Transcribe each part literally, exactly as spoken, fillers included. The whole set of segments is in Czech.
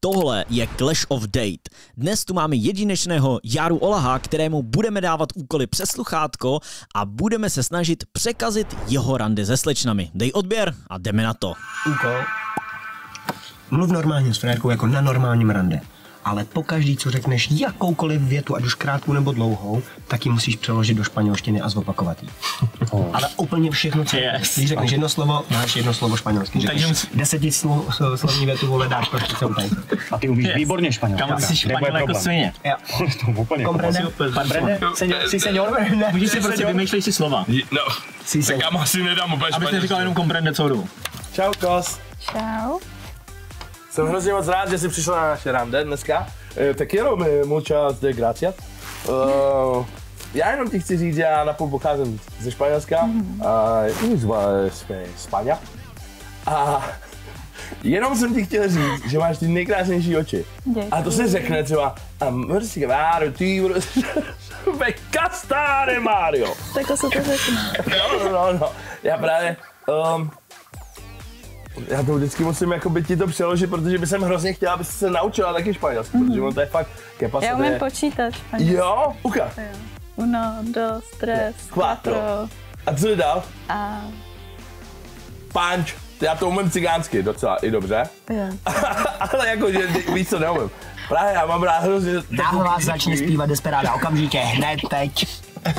Tohle je Clash of Date. Dnes tu máme jedinečného Járu Olaha, kterému budeme dávat úkoly přes sluchátko a budeme se snažit překazit jeho rande se slečnami. Dej odběr a jdeme na to. Úkol. Mluv normálně s frérkou jako na normálním rande. Ale pokaždý, co řekneš jakoukoliv větu, ať už krátkou nebo dlouhou, tak ji musíš přeložit do španělštiny a zopakovat ji. Oh. Ale úplně všechno, co yes. Když řekneš jedno slovo, máš jedno slovo španělsky. Řekneš musí... desetislovní větu, vole, dáš prostě celou tady. A ty umíš yes. výborně španělsky. Kam jsi španěl jako svině. To úplně Comprende? Sí, señor. Můžeš si prostě vymýšlej si slova. No, tak já asi nedám úplně španělsky. Abyste říkal jenom comprende celou dobu. Čau, Kos. Čau. Jsem hrozně moc rád, že jsi přišla na naše rande dneska. Tak jenom muchas de gracias. Uh, já jenom ti chci říct, že já napůl pocházím ze Španělska. Mm-hmm. A jsme Španěl. A jenom jsem ti chtěl říct, že máš ty nejkrásnější oči. Děkuji. A to se řekne třeba Amorci Váro, ty me castare Mario. Tak to se to řekne. No, no, no, no. Já právě... Um, Já to vždycky musím jakoby ti to přeložit, protože bych jsem hrozně chtěla, abys se naučila taky španělsky, mm-hmm. protože on to je fakt kepa. Já umím počítat španělsky. Jo? Uka. Uno, dos, tres, cuatro. A co jsi dal? A... Punch. Já to umím cigánsky docela i dobře. Jo. Ale jakože víc co neumím. Právě já mám rád hrozně... Náhle začne zpívat Desperada okamžitě, hned teď.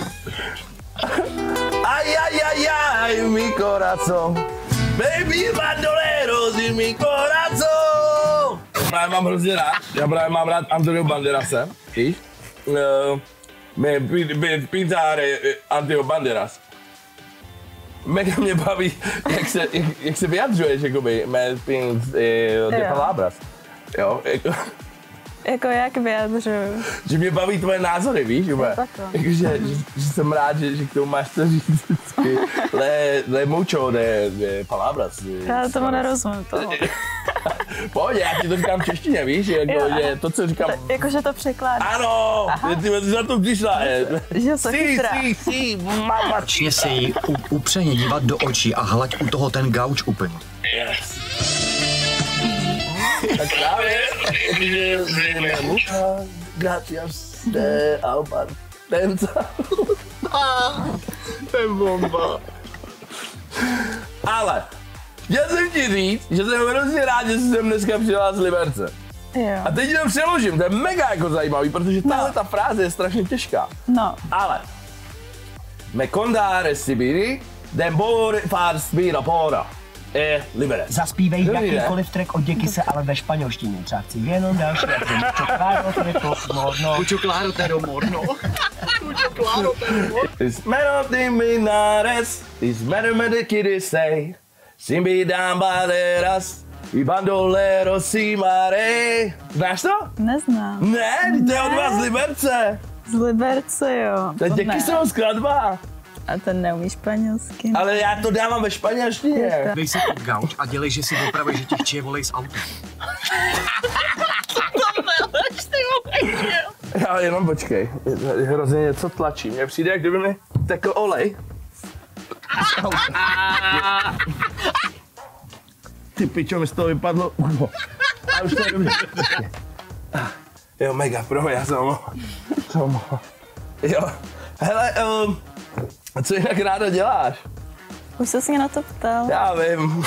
Aj, aj, aj, aj, mi corazón. Baby bandoleros y mi corazón. Právě mám hrozně rád, já právě mám rád Antonio Banderase, víš? Uh, me pintare Antonio Banderas. Mega mě baví, jak se, jak, jak se vyjadřuješ, jakoby, me pint de palabras. Jo, jako... Jako jak vyjadřuju? Že mě baví tvoje názory, víš? Jakože, že, že jsem rád, že, že k tomu máš co říct vždycky. Le, le mucho de, de palabras. Já tomu nerozumím toho. Pohodě, já ti to říkám v češtině, víš? Jako, že to, co říkám... To, jakože to překládá. Ano, ty jsi za to přišla. Že jsem chytrá. Sí, sí, mama. Začni si jí upřeně dívat do očí a hlaď u toho ten gauč úplně. Yes. Tak právě, že jsme muchas gracias de Albartenza. To je bomba. Ale, chtěl jsem ti říct, že jsem hrozně rád, že jsi sem dneska přijela z Liberce. Jo. A teď to přeložím, to je mega jako zajímavý, protože tahle ta fráze je strašně těžká. No. Ale, me condare Sibiri, den bor far spira pora. Je Libere. Zaspívej jakýkoliv track od Děky se, ale ve španělštině. Třeba chci jenom další jako mucho claro, pero morno. Mucho claro, pero morno. Mucho claro, pero morno. It's melody minares, it's melody kiddies say, Simbi dan baderas, y bandoleros si mare. Znáš to? Neznám. Ne, to je od vás z Liberce. Z Liberce, jo. To je Děky jsou skladba. A ten neumí španělsky. Ale já to dávám ve španělštině. Dej se pod gauč a dělej, že si dopravě, že ti chčije volej z auta. Já jenom počkej, je hrozně něco tlačí. Mně přijde, jak kdyby mi tekl olej. Ty pičo, mi z toho vypadlo uho. A už to je dobře. Jo, mega, promiň, já jsem mohl. Jsem mohl. Jo, hele, um, co jinak ráda děláš? Už jsi mě na to ptal. Já vím.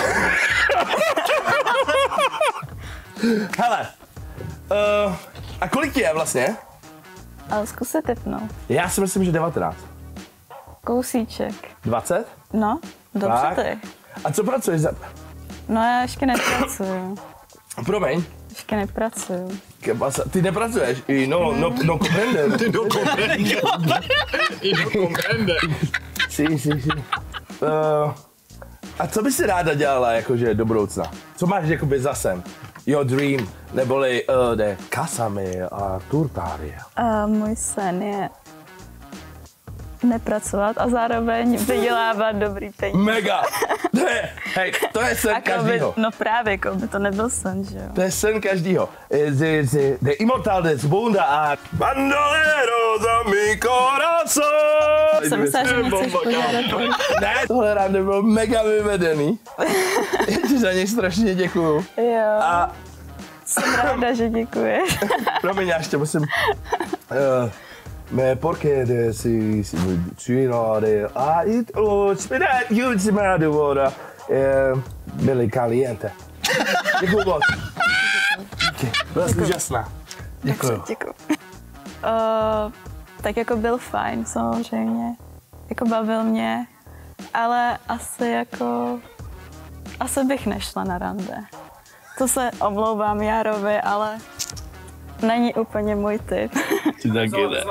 Hele, uh, a kolik ti je vlastně? Ale zkus se tipnout. Já si myslím, že devatenáct. Kousíček. dvacet? No, dobře ty. A co pracuješ za... No já ještě nepracuju. Promiň. Ještě nepracuju. Pasa? Ty nepracuješ? I no, no, no comprende. Ty no comprende. I no comprende. Sí, sí, sí. Uh, a co bys si ráda dělala jakože do budoucna? Co máš jakoby za sen? Your dream, neboli uh, de casami a turtárie. A můj sen je nepracovat a zároveň vydělávat dobrý peníze. Mega! To je, hej, to je sen každýho. No právě, jako by to nebyl sen, že jo? To je sen každýho. De, de, de immortal de zbunda a bandolero za mi corazón. Jsem myslela, že nechceš podělat. Ne, tohle rande bylo mega vyvedený. Já ti za něj strašně děkuju. Jo. A Jsem ráda, že děkuješ. Promiň, já ještě musím... Uh, me porque de si si cucina de a it lo spinat última de voda eh byly caliente. Děkuju moc. Byla jsi úžasná. Děkuju. Děkuju. Uh, tak jako byl fajn samozřejmě. Jako bavil mě, ale asi jako... Asi bych nešla na rande. To se omlouvám Járovi, ale není úplně můj typ. Ty taky ne.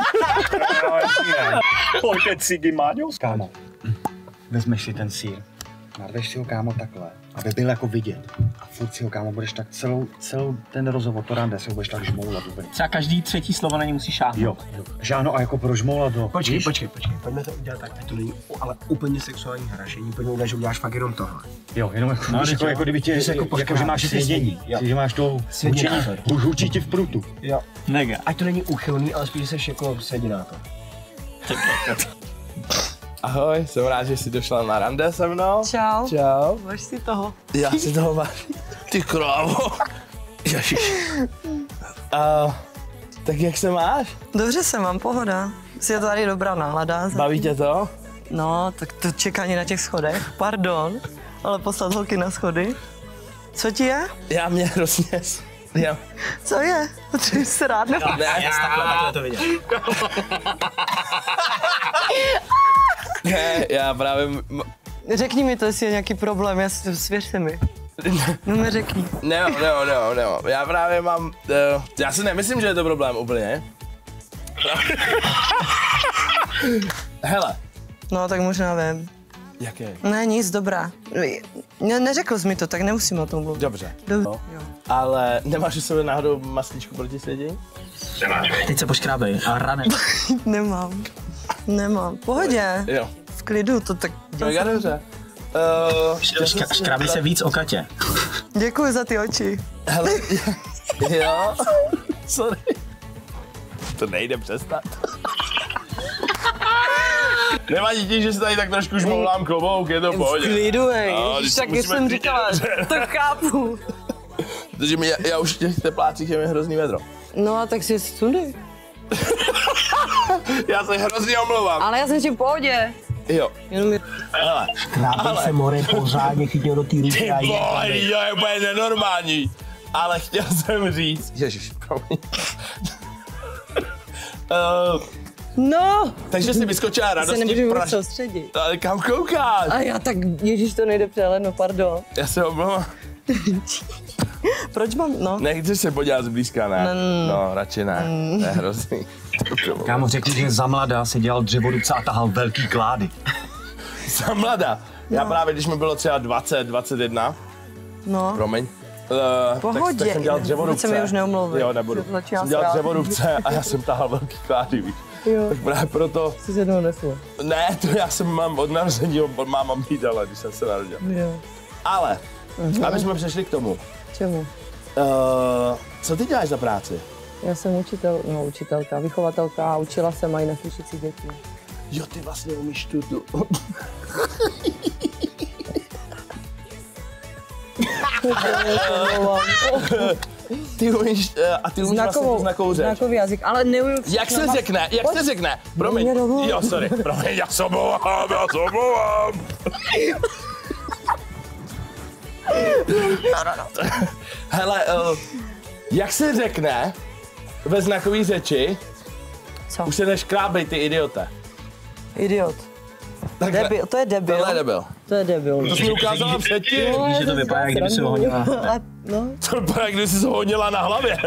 Pojďte cigy, Máďo. Kámo, vezmeš si ten sýr, narveš si ho, kámo, takhle, aby byl jako vidět. A furt si ho, kámo, budeš tak celou, celou ten rozhovor, to rande, si ho budeš tak žmoulat úplně. Třeba každý třetí slovo na ně musí šáhnout. Jo, jo. Žáno, a jako prožmoulat ho. Počkej, počkej, počkej, pojďme to udělat tak, to není ale úplně sexuální hrašení, pojďme udělat, že uděláš fakt jenom tohle. Jo, jenom jako, No, jako, jako kdyby tě, Když se jako jako, že máš poškrabáš, svědění, jo. že máš to Svědění. hučení, už hučí ti v prutu. Jo. Mega. Ať to není úchylný, ale spíš jsi jako sedinátor. Ahoj, jsem rád, že jsi došla na rande se mnou. Čau. Čau. Váž si toho. Já si toho vážím. Ty krávo. Ježiš. Uh, tak jak se máš? Dobře se mám, pohoda. Je to tady dobrá nálada. Baví tě to? No, tak to čekání na těch schodech. Pardon, ale poslat holky na schody. Co ti je? Já mě hrozně... Já... Co je? Ty jsi rád nebo? Ne, Takhle, takhle to viděl. ne, já právě... m- Řekni mi to, jestli je nějaký problém, já si, svěř se mi. No mi řekni. Ne, ne, ne, ne, já právě mám... Uh, já si nemyslím, že je to problém úplně. Hele. No, tak možná vím. Jaký? Ne, nic, dobrá. Ne, neřekl jsi mi to, tak nemusím o tom mluvit. Dobře. Dobře. No. Ale nemáš u sebe náhodou mastičku proti svědění? Teď se poškrábej a ranem. Nemám. Nemám. Pohodě. Jo. V klidu, to tak... Mega dobře. Uh, Škrábej se víc o Katě. Děkuji za ty oči. Hele, jo. Sorry. To nejde přestat. Nevadí ti, že se tady tak trošku žmoulám klobouk, je to v pohodě. V klidu, hej. No, No, když tak musíme jsem cítit říkala, dobře. to chápu. Protože mi, já, já už v těch teplácích je mi hrozný vedro. No a tak si sundej. Já se hrozně omlouvám. Ale já jsem si v pohodě. Jo. Jenom je... Hele. Škrábej se, more, pořádně chytil do té ruky Ty a je. vole, to je úplně nenormální. Ale chtěl jsem říct, ježiš, promiň. uh, No! takže jsi vyskočila Se radostně nemůžu vůbec praž... soustředit. Ale kam koukáš? A já tak, ježíš, to nejde přehledno, pardon. Já se omlouvám. Proč mám, no? Nechceš se podívat zblízka, ne? Mm. No, radši ne. To je hrozný. Kámo, řekni, že za mladá si dělal dřevorubce a tahal velký klády. Za mladá. Já právě, když mi bylo třeba dvacet, dvacet jedna, No. promiň, uh, Pohodě. tak, tak jsem dělal dřevorubce. Vůbec se mi už neomlouvej. Jo, nebudu. Začínám Jsem dělal se rád. dřevorubce a já jsem tahal velký klády, víš. Jo. Tak právě proto, Jsi se jednou neslo. ne, to já jsem mám od narození, od máma mi dala, když jsem se narodil. Jo. Ale, Mhm. aby jsme přešli k tomu, uh, Čemu? co ty děláš za práci? Já jsem učitel, no učitelka, vychovatelka a učila jsem mají neslyšící děti. Jo, ty vlastně umíš tu, tu. Ty umíš, uh, a ty umíš vlastně tu znakovou řeč. Znakový jazyk, ale neumím... Jak se řekne, jak se řekne? Promiň, Mě domů. jo, sorry, promiň, já se omlouvám, já se omlouvám. Hele, uh, jak se řekne ve znakové řeči, Co? už se neškrábej, ty idiote. Idiot. Takhle. Debil, to je debil. Tohle je debil. To je debil. To jsi mi ukázala předtím. Víš, že to vypadá, jak kdyby si ho honila. Ale, no. To vypadá, jak kdyby jsi se honila na hlavě.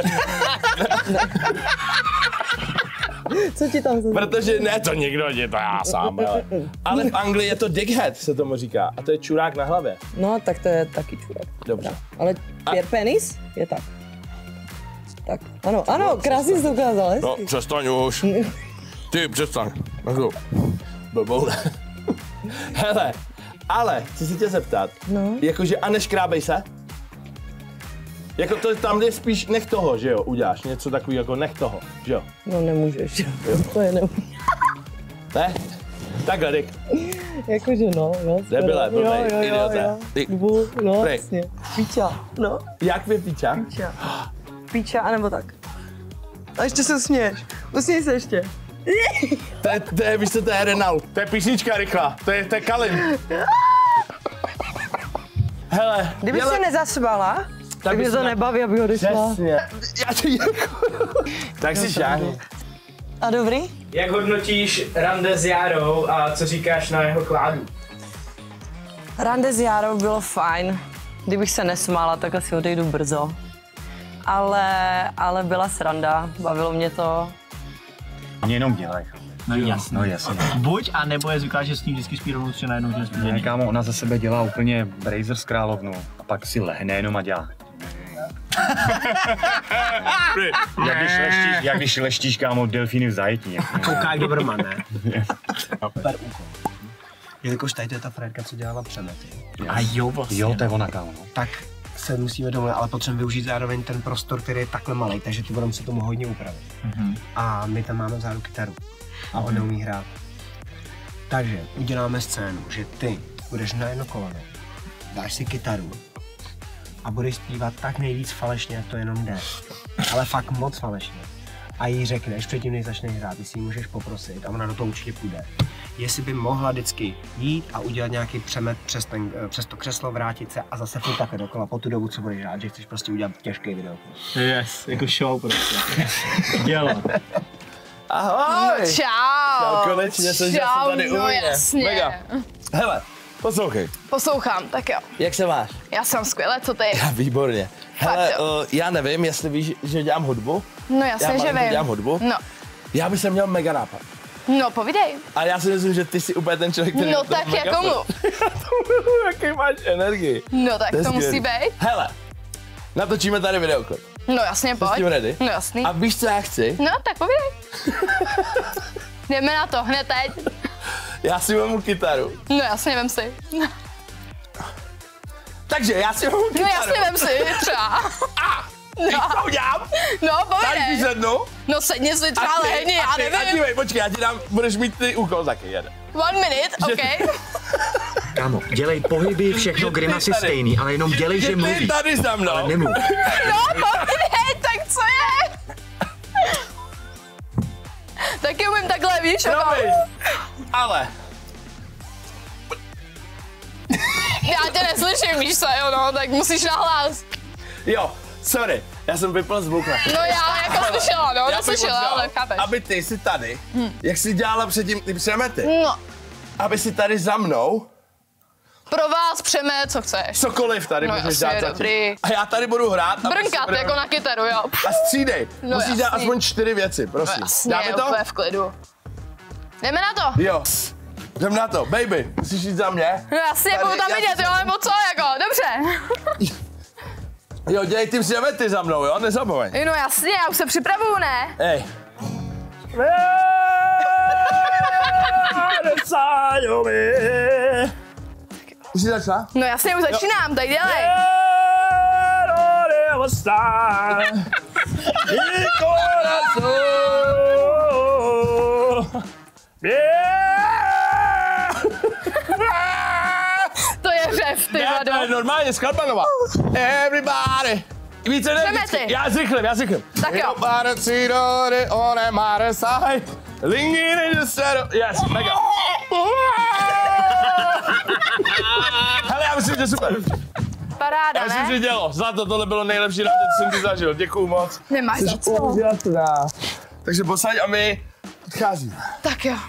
Co ti tam zase? Protože ne, to někdo dělá, to já sám, ale. Ale v Anglii je to dickhead, se tomu říká. A to je čurák na hlavě. No, tak to je taky čurák. Dobře. Ale je penis? Je tak. Tak, ano, ano, krásně jsi to ukázal, hezky. No, přestaň už. Ty, přestaň. Jako, blboune. Hele, ale, chci se tě zeptat. No. Jakože, a neškrábej se? Jako to tam je spíš nech toho, že jo, uděláš něco takový jako nech toho, že jo? No nemůžeš, to je nemůžeš. Ne? Takhle, Rick. Jakože no, no. Debile, blbej, jo, jo, jo, idiote. jo. Ty- Dvů, no, Prej. jasně. Píča, no. Jak vy píča? Píča. Píča, anebo tak. A ještě se usměješ. Usměj se ještě. To je, to je, víš co, to je Renault. To je písnička rychlá. To je, to je Kalin. Hele. Kdyby jele... se nezasvala, tak, tak mě to na... nebaví, aby odešla. Přesně. Já ti děkuju. Tak si šáhni. A dobrý? Jak hodnotíš rande s Járou a co říkáš na jeho kládu? Rande s Járou bylo fajn. Kdybych se nesmála, tak asi odejdu brzo. Ale, ale byla sranda, bavilo mě to. Mě jenom dělej. No jasně. No jasně. Buď, a nebo je zvyklá, že s ním vždycky spí rovnou třeba najednou, že spí. Ne, kámo, ona za sebe dělá úplně Brazer z královnu a pak si lehne jenom a dělá. jak, když leštíš, jak když leštíš, kámo, delfíny v zajetí. Kouká jak Doberman, ne? Super úkol. Jelikož tady to je ta Fredka, co dělala přemety. A jo, vlastně. Jo, to je ona, kámo. No. Tak se musíme domluvit, ale potřebujeme využít zároveň ten prostor, který je takhle malý, takže ty budeme se tomu hodně upravit. Mm-hmm. A my tam máme vzadu kytaru a on neumí hrát. Takže uděláme scénu, že ty budeš na jedno koleno, dáš si kytaru a budeš zpívat tak nejvíc falešně, jak to jenom jde. Ale fakt moc falešně. A jí řekneš předtím, než začneš hrát, ty si ji můžeš poprosit a ona do toho určitě půjde. Jestli by mohla vždycky jít a udělat nějaký přemet přes, ten, přes to křeslo, vrátit se a zase furt takhle dokola po tu dobu, co budeš hrát, že chceš prostě udělat těžký video. Yes, jako show prostě. Dělo. Ahoj! No, čau! Čau, konečně jsem čau, tady no u mě. jasně. Mega. Hele, poslouchej. Poslouchám, tak jo. Jak se máš? Já jsem skvěle, co ty? Já výborně. Hele, Fakt, uh, já nevím, jestli víš, že dělám hudbu. No jasně, já že vím. dělám hudbu. No. Já bych se měl mega nápad. No, povídej. A já si myslím, že ty jsi úplně ten člověk, který... No to tak mega jako furt. mluv. Jaký máš energii. No tak To je to musí skvělý. být. Hele, natočíme tady videoklip. No jasně, Jsi pojď. s tím ready? No jasný. A víš, co já chci? No tak povídej. Jdeme na to, hned teď. Já si vezmu kytaru. No jasně, vem si. Takže já si vezmu kytaru. No jasně, vem si, třeba. A! Víš, co udělám? No, Tak si povídej. sednu. No sedni si třeba A ty, lehni, a já ty, a nevím. dívej, počkej, já ti dám, budeš mít ty úkol taky jeden. One minute, Že- OK. Kámo, dělej pohyby, všechno, grimasy tady- stejný, ale jenom dělej, že Že ty mluvíš. tady za mnou. Ale nemluv. No, povídej, tak co je? Taky umím takhle, víš? Promiň. Ale Já tě neslyším, víš co, jo, no, tak musíš nahlas. jo, sorry, já jsem vypl zvuk. na- No já jako slyšela, no, Já bych neslyšela, potřeboval, ale chápeš. aby ty si tady, jak jsi dělala předtím ty přemety, No, aby si tady za mnou pro vás přeme, co chceš. cokoliv tady No můžeš jasně, dát zatím. dobrý. A já tady budu hrát. a my si Brnkat budeme- jako na kytaru, jo. A střídej, No musíš dát jasný. aspoň čtyři věci, No prosím. jasně, Dáme to? úplně v klidu. Jdeme na to. Jo. Jdem na to, baby, musíš jít za mě. No jasně, Tady, budu tam já vidět, si- jo, nebo co, jako, dobře. Jo, dělej ty přemety za mnou, jo, nezapomeň. No jasně, já už se připravuju, ne? Ej. Už jsi začala? No jasně, už začínám, tak dělej. To je řev, ty Ne, to je vado. normálně, skladba nová. Everybody. Více ne, Přemety. vždycky. Já zrychlím, já zrychlím. Tak jo. Yes, mega. Hele, já myslím, že super. Paráda, Já myslím, že ne? dělo. Zlato, tohle bylo nejlepší rád, co jsem ti zažil. Děkuju moc. Nemáš za co. Úžasná. Takže posaď a my odcházíme. Tak jo.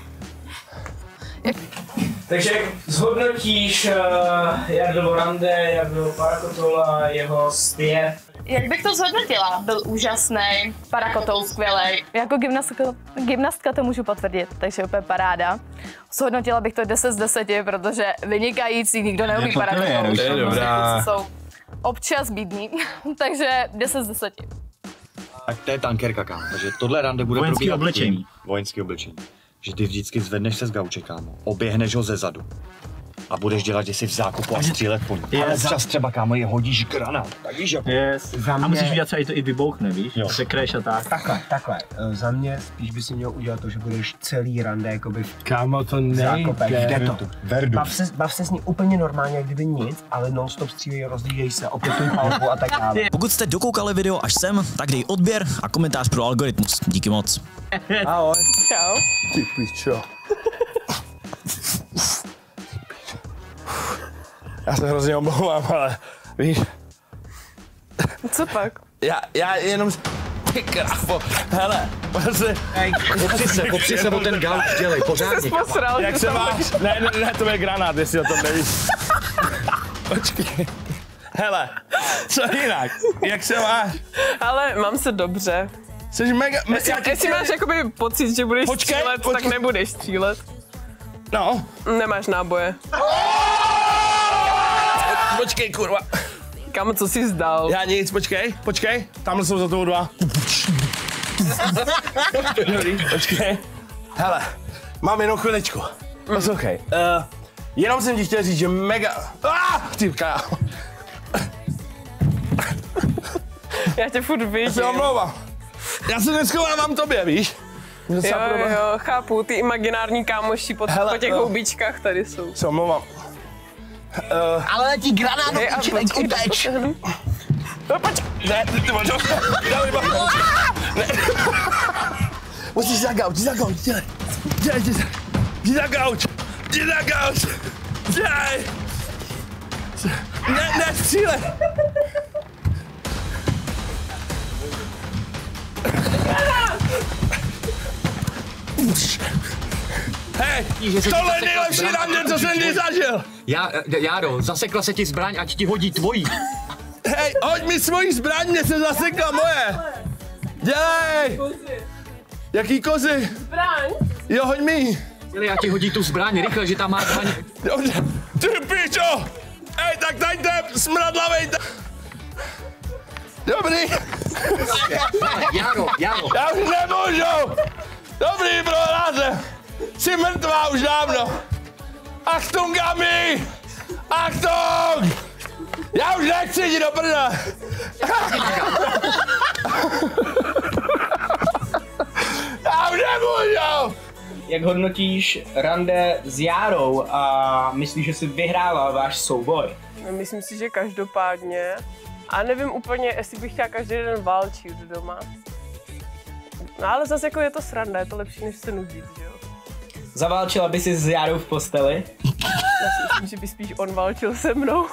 Takže jak zhodnotíš uh, Jardovo rande, Jardovo Parakotola, jeho zpěv? Jak bych to zhodnotila? Byl úžasný, Parakotol skvělej. Jako gymnastka, gymnastka to můžu potvrdit, takže úplně paráda. Zhodnotila bych to deset z deseti, protože vynikající, nikdo neumí Parakotol. to je dobrá. Jsou občas bídní, takže deset z deseti. Tak to je tankerka, kámo. Takže tohle rande bude Vojenský probíhat oblečení. tím- Vojenský oblečení. Že ty vždycky zvedneš se z gauče, kámo. Oběhneš ho ze zadu. a budeš dělat, že jsi v zákupu a střílet po ní. Yes. Ale čas třeba, kámo, je hodíš granát. Tak víš, jako. Yes. Za mě... A musíš udělat, co i to i vybouchne, víš? Jo. Sekreš a tak. Takhle, takhle. Za mě spíš by si měl udělat to, že budeš celý rande jakoby v Kámo, to nejde. Jde to. Bav se, bav se s ní úplně normálně, jak kdyby nic, ale non-stop střílej, rozdílej se, opětuj palbu a tak dále. Pokud jste dokoukali video až sem, tak dej odběr a komentář pro algoritmus. Díky moc. Ahoj. Čau. Ty pičo. Já se hrozně omlouvám, ale víš... Co pak? Já, já jenom... Ty krávo, hele, prostě... Popři se, popři se o ten gauč, dělej, pořádně. Jsi posral, Jak že se to máš? Ne, ne, ne, to je granát, jestli o tom nevíš. Počkej. Hele, co jinak? Jak se máš? Ale mám se dobře. Jsi mega... Jestli, jestli máš jakoby pocit, že budeš Počkej, střílet, počkej. tak nebudeš střílet. No. Nemáš náboje. Počkej, kurva. Kámo, co jsi zdal? Já nic, počkej, počkej. Tamhle jsou za tou dva. Dobrý, počkej. Hele, mám jenom chviličku. Poslouchej. Uh, jenom jsem ti chtěl říct, že mega... Ah, ty kámo. Já tě furt vidím. Já se omlouvám. Já se neschovávám tobě, víš? Jo, jo, chápu, ty imaginární kámoši po, Hele, po těch no. houbičkách tady jsou. Se omlouvám. Uh, Ale letí granát do Hej, a piči, počkej, uteč. no, počkej. Ne, ty, ty, možná. Ne. Musíš za gauč, za gauč, dělej. Dělej, dělej. Jdi za gauč. Jdi za gauč. Dělej. Ne, ne, střílej. Hej, tohle je nejlepší rande, co jsem kdy zažil. Já, Járo, zasekla se ti zbraň, ať ti hodí tvojí. Hej, hoď mi svoji zbraň, mě se zasekla moje. Dělej. Jaký kozy? Zbraň. Jo, hoď mi. Dělej, já ti hodí tu zbraň, rychle, že tam má zbraň. Dobře. Ty pičo. Hej, tak taďte smradlavej. Dobrý. Járo, Járo. Já už nemůžu. Dobrý, prohráze. Jsi mrtvá už dávno. Achtung, Gami. Achtung. Já už nechci jít do prdele. Já už nemůžu. Jak hodnotíš rande s Járou a myslíš, že jsi vyhrála váš souboj? Myslím si, že každopádně. A nevím úplně, jestli bych chtěla každý den válčit doma. No ale zase jako je to sranda, je to lepší, než se nudit, že jo? Zaválčila by si s Járou v posteli? Já si myslím, že by spíš on válčil se mnou.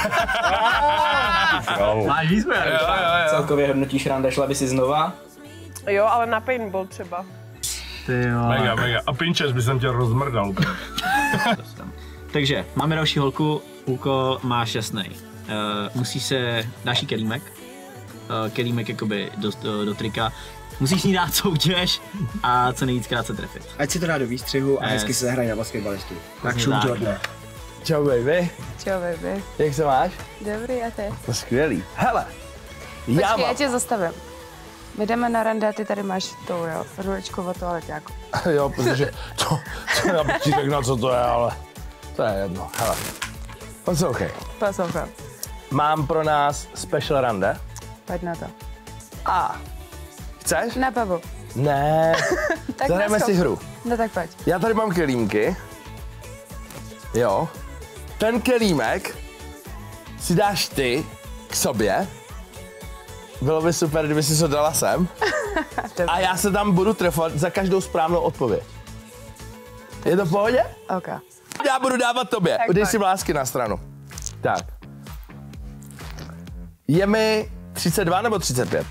Máš výsměr. Celkově hodnotíš rande, šla by si znova? Jo, ale na paintball třeba. Ty jo. Mega, mega. A pinčes by jsem tě rozmrdal. Takže máme další holku, úkol máš jasnej. Uh, musí se, dáš jí kelímek, uh, kelímek jakoby do, do, do trika, musíš ní dát soutěž a co nejvíckrát se trefit. Ať si to dá do výstřihu a Yes. hezky se zahrají na basketbalistu. Tak Přesně šup tak. Jordan. Čau, baby. Čau, baby. Jak se máš? Dobrý, a ty? To skvělý. Hele, já Počkej, já mám... tě zastavím. My jdeme na rande a ty tady máš to, jo, ruličku od toaleťáku. Jo, protože to, to já bych ti řekl, co to je, ale to je jedno. Hele, poslouchej. Poslouchám. Mám pro nás special rande. Pojď na to. A chceš? Na babu. Ne, Tak zahrajeme naskok. si hru. No tak pojď. Já tady mám kelímky. Jo. Ten kelímek si dáš ty k sobě. Bylo by super, kdyby si ho dala sem. A já se tam budu trefovat za každou správnou odpověď. Je to v pohodě? OK. Já budu dávat tobě. Tak Dej pojď. si vlásky na stranu. Tak. Je mi třicet dva nebo třicet pět?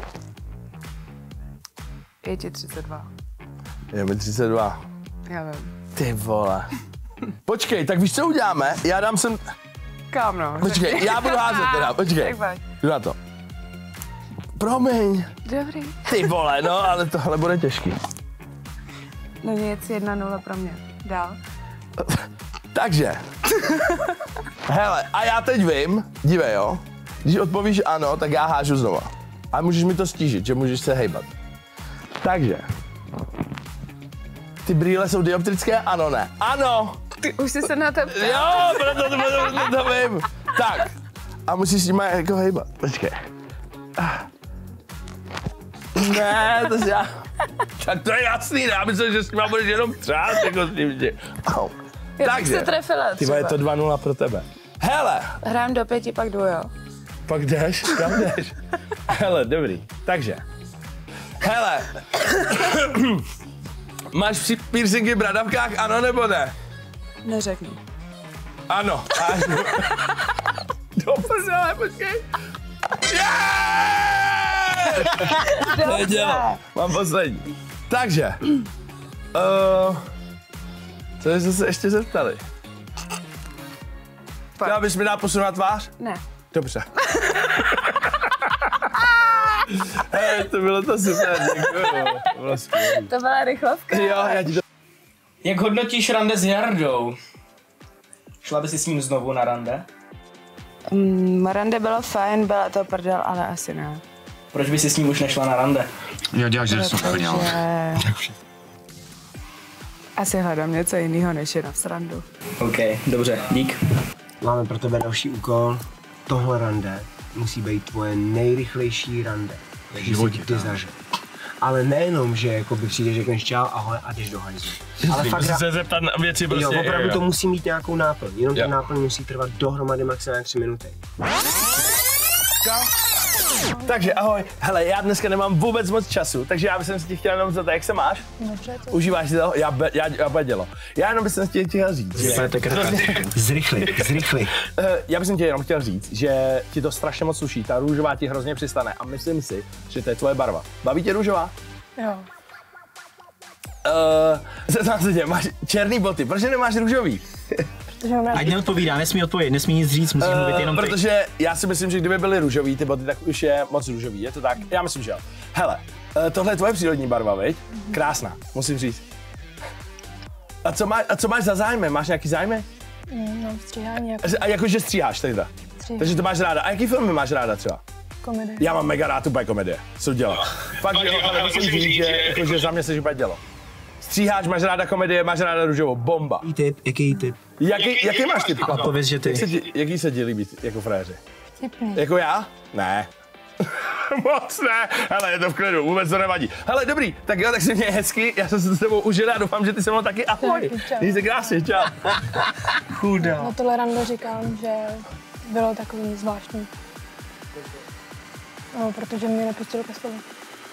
Je ti třicet dva. Je mi třicet dva. Já vím. Ty vole. Počkej, tak víš, co uděláme? Já dám sem... Kam no? Počkej, já budu házet teda, počkej. Tak pojď. Jdu na to. Promiň. Dobrý. Ty vole, no, ale tohle bude těžký. No nic, jedna nula pro mě. Dál. Takže. Hele, a já teď vím, dívej jo, když odpovíš ano, tak já hážu znova. A můžeš mi to stížit, že můžeš se hejbat. Takže. Ty brýle jsou dioptrické? Ano, ne. Ano! Ty už jsi se na to ptal. Jo, proto to, proto to vím. Tak, a musíš s nima jako hejbat. Počkej. Ne, to já... Tak to je jasný, já myslím, že s nima budeš jenom třát, jako s tím, že... Au. Já bych se trefila třeba. Ty je to dva nula pro tebe. Hele! Hrám do pěti, pak jdu, jo. Pak jdeš? Kam jdeš? Hele, dobrý. Takže. Hele. Máš piercingy v bradavkách, ano nebo ne? Neřekni. Ano. Až... Do prdele, počkej. Yeah! Nedělo. Mám poslední. Takže. Uh, co jste se ještě zeptali? Chtěla bys mi dát posunout tvář? Ne. Dobře. Hej, to bylo to super, děkuju. To bylo skvělý. To byla rychlovka. Jo, já ti to... Jak hodnotíš rande s Jardou? Šla by si s ním znovu na rande? Mm, rande bylo fajn, byla to prdel, ale asi ne. Proč by si s ním už nešla na rande? Já děláš, že jsem plněl. Asi hledám něco jiného, než je na srandu. OK, dobře, dík. Máme pro tebe další úkol. Tohle rande musí být tvoje nejrychlejší rande. Takže životě, si ty zažil. Ale nejenom, že jakoby přijdeš, řekneš čau, ahoj a jdeš do hajzlu. Ale fakt musíš se zeptat na věci prostě. Jo, opravdu to musí mít nějakou náplň. Jenom ta náplň musí trvat dohromady maximálně tři minuty. Takže ahoj, hele, já dneska nemám vůbec moc času, takže já bych si tě chtěl jenom zeptat, jak se máš? Dobře, to. Užíváš si to? Já, be, já, já bedělo. Já jenom bych tě chtěl říct, že... Zrychli, zrychli. Já bych tě jenom chtěl říct, že ti to strašně moc sluší, ta růžová ti hrozně přistane a myslím si, že to je tvoje barva. Baví tě růžová? Jo. Uh, zeptám se tě, máš černý boty, proč nemáš růžový? Ať neodpovídá, nesmí odpovědět, nesmí nic říct, musí mluvit jenom ty. Protože já si myslím, že kdyby byly růžový ty boty, tak už je moc růžový, je to tak? Já myslím, že jo. Hele, tohle je tvoje přírodní barva, viď? Krásná, musím říct. A co, má, a co máš za zájmy? Máš nějaký zájmy? No, stříhání jako. A jakože stříháš teda? Stříhám. Takže to máš ráda. A jaký filmy máš ráda třeba? Komedie. Já mám mega rád úplně komedie. Co dělá? Fakt jo, ale musím říct, že, jako, že za mě se úplně dělo. Stříháš, máš ráda komedie, máš ráda růžovou, bomba. Jaký typ, jaký typ? Jaký, jaký máš typ? A pověz, že ty. Jak se ti, jaký se ti líbí jako fréři? Vtipný. Jako já? Ne. Moc ne, hele, je to v klidu, vůbec to nevadí. Hele, dobrý, tak jo, tak si mě hezky, já jsem se s tebou užil a doufám, že ty se mnou taky, ahoj. Měj se krásně, čau. Chuda. Na tohle rande říkám, že bylo takový zvláštní. No, protože mě nepustil ke slovu.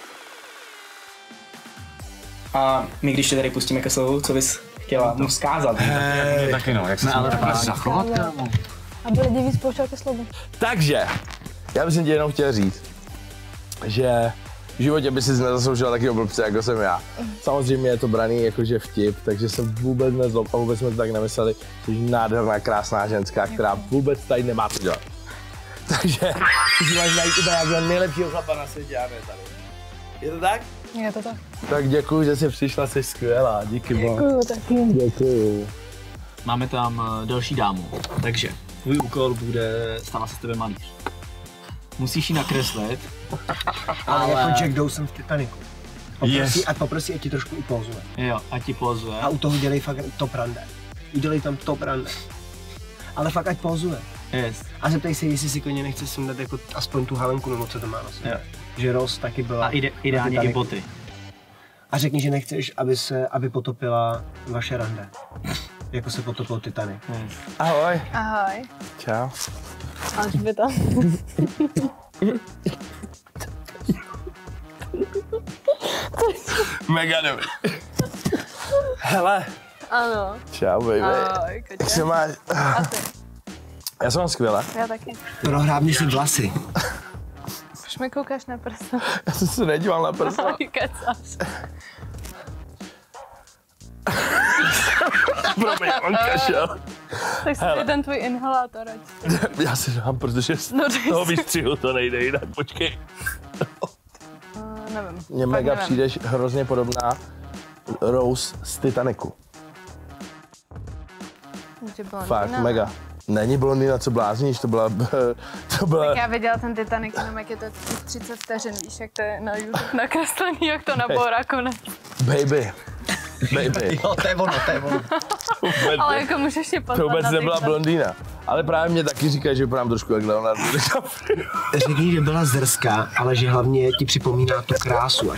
A my když tě tady pustíme ke slovu, co bys chtěla mu vzkázat? Hey, taky no, jak se ale takhle zachovat, kámo. Aby lidi víc pouštěl ke slovu. Takže, já bych ti jenom chtěl říct, že v životě by si nezasloužil taky blbce, jako jsem já. Samozřejmě je to braný jakože vtip, takže jsem vůbec nezlob a vůbec jsme to tak nemysleli, že jsi nádherná, krásná ženská, která vůbec tady nemá co dělat. Takže ty si máš najít úplně jako nejlepšího chlapa na světě a ne tady. Je to tak? Je to tak. Tak děkuji, že jsi přišla, jsi skvělá, díky moc. Děkuju taky. Děkuju. Máme tam uh, další dámu, takže tvůj úkol bude, stává se s tebe malíř. Musíš ji nakreslit, Ale ale... jako Jack Dawson v Titaniku. Poprosí, Yes. a poprosí, ať ti trošku i pozuje. Jo, ať ti pozuje. A u toho dělej fakt top rande. Udělej tam top rande. Ale fakt ať pozuje. Yes. A zeptej se, jestli si koně nechce sundat jako aspoň tu halenku, nebo co to má na sobě. Jo. Že Ross taky byla. A ide, ideálně i boty. A řekni, že nechceš, aby se, aby potopila vaše rande. Jako se potopil Titanic. Yes. Ahoj. Ahoj. Čau. Až by to. Mega dobrý. Hele. Ano. Čau, baby. Ahoj, Jak koče. se máš? A ty? Já jsem mám skvěle. Já taky. Prohrábni si vlasy. Už mi koukáš na prsa. Já jsem se nedíval na prsa. Kecáš. Promiň, on kašel. Tak si dej ten tvůj inhalátor, ať. Já si dám, protože z No, toho výstřihu to nejde jinak, počkej. Uh, nevím. Mně Fakt mega nevím. přijdeš hrozně podobná Rose z Titanicu. Že blondýna. Fakt, mega. Není blondýna, co blázníš, to byla, to byla... Tak já viděla ten Titanic, jenom jak je to třicet vteřin, víš, jak to je na YouTube nakreslený, jak to nabourá konec. Baby. Baby. Jo, to je ono, to je ono. Ale jako můžeš je pozvat. To vůbec na nebyla TikTok. blondýna. Ale právě mě taky říkají, že vypadám trošku jak Leonardo DiCaprio. Řekni, že byla zrská, ale že hlavně ti připomíná tu krásu.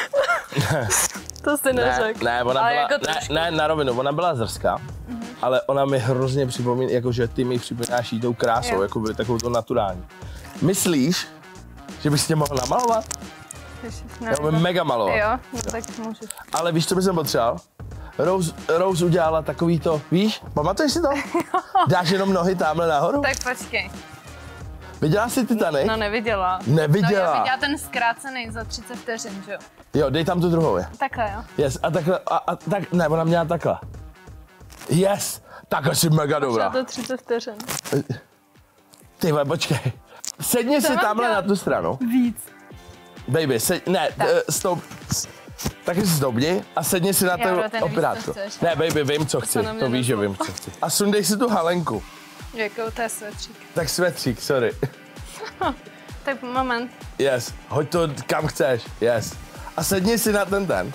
To si Ne, neřekl. ne, ona Ale byla, jako ne, trošku. ne, na rovinu, ona byla zrská, mm-hmm. ale ona mi hrozně připomíná, jakože ty mi připomínáš jí tou krásou, Jo. jako by takovou to naturální. Myslíš, že bych si tě mohl namalovat? Ne, Já umím mega malovat. Jo, no tak můžeš. Ale víš, co bych jsem potřeboval? Rose, Rose udělala takový to, víš, pamatuješ si to? Dáš jenom nohy tamhle nahoru? Tak počkej. Viděla jsi Titanic? No neviděla. Neviděla. No já viděla ten zkrácený za třicet vteřin, že jo? Jo, dej tam tu druhou, je. Takhle jo. Yes, a takhle, a, a tak, ne, ona měla takhle. Yes, takhle jsi mega dobrá. Třeba to třicet vteřin. Ty vole, počkej. Sedni Co si mám tamhle dělat? na tu stranu. Víc. Baby, seď, ne, uh, stoup, s- taky si stoupni a sedni si na Já, tu bro, ten víc, opirátku. co chceš. Ne, baby, vím, co chci, na mě to víš, že vím, co chci. A sundej si tu halenku. Jako to je svetřík. Tak svetřík, sorry. Tak moment. Yes, hoď to kam chceš, yes. A sedni si na ten ten.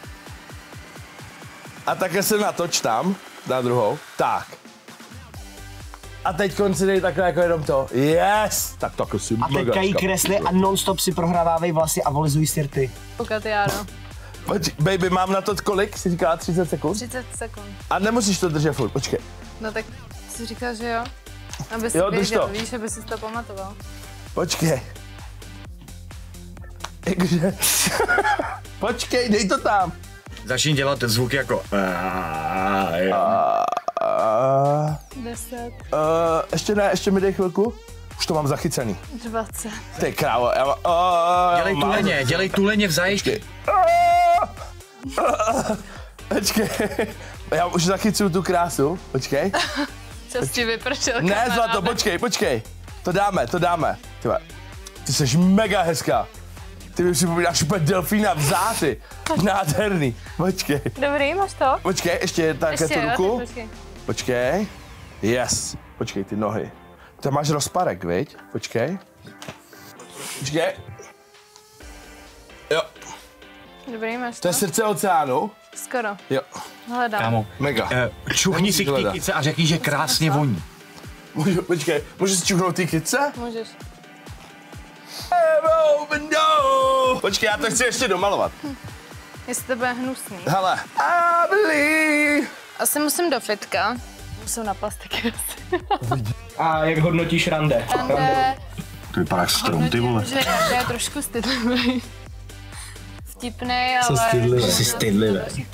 A také se natoč tam, na druhou, tak. A teď konci dej takhle jako jenom to, yes! Tak to si A teďka jí kresli a non-stop si prohrávávej vlasy a volizuj sirty. Koukat Járo. Počkej, baby, mám na to kolik? Jsi říkala třicet sekund? třicet sekund. A nemusíš to držet furt, počkej. No tak si říkal, že jo? Aby si Jo, drž věděl, to. víš, aby si to pamatoval. Počkej. Jakože... Počkej, dej to tam. Začni dělat ten zvuk jako... Uh, deset, uh, ještě ne, ještě mi dej chvilku. Už to mám zachycený. dvacet. Ty krávo, já mám... Uh, Dělej tuleně, dělej tuleně v zajišti. Počkej, já už zachycuju tu krásu, počkej. Čas ti vypršel Ne, kamaráde. zlato, počkej, počkej. To dáme, to dáme. Ty, vole, ty jsi mega hezká. Ty mi připomínáš úplně delfína v záři. Nádherný. Počkej. Dobrý, máš to? Počkej, ještě takhle Ještě tu jo, ruku. tak počkej. Počkej. Yes. Počkej, ty nohy. Tam máš rozparek, viď? Počkej. Počkej. Jo, Dobrý, máš to to? je srdce oceánu. Skoro. Jo, Hledám. Kámo, mega. eh, čuchni si k té hledat. kytce a řekni, že krásně voní. Můžu, počkej, můžu si čuchnout ty kytce? Můžeš. Počkej, já to chci ještě domalovat. Jestli to bude hnusný. Hele. I believe. Asi musím do fitka. Musím na plastiky. A jak hodnotíš rande? Rande, To vypadá jak strom, ty vole. že Rande je trošku stydlivý. Vtipnej, ale... stydlivý. Jsi stydlivý.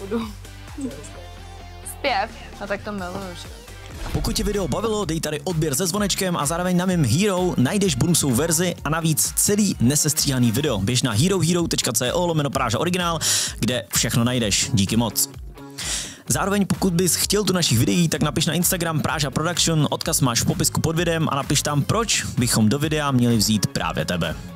Zpěv. No tak to miluju, že? Pokud tě video bavilo, dej tady odběr se zvonečkem a zároveň na mém Hero najdeš bonusovou verzi a navíc celý nesestříhaný video. Běž na herohero tečka co lomeno Práža originál, kde všechno najdeš. Díky moc. Zároveň pokud bys chtěl tu našich videí, tak napiš na Instagram Práža Production, odkaz máš v popisku pod videem a napiš tam, proč bychom do videa měli vzít právě tebe.